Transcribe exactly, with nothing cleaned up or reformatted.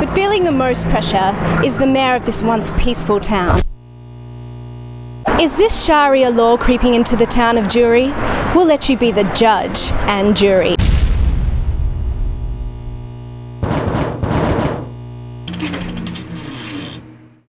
But feeling the most pressure is the mayor of this once peaceful town. Is this Sharia law creeping into the town of Dury? We'll let you be the judge and jury.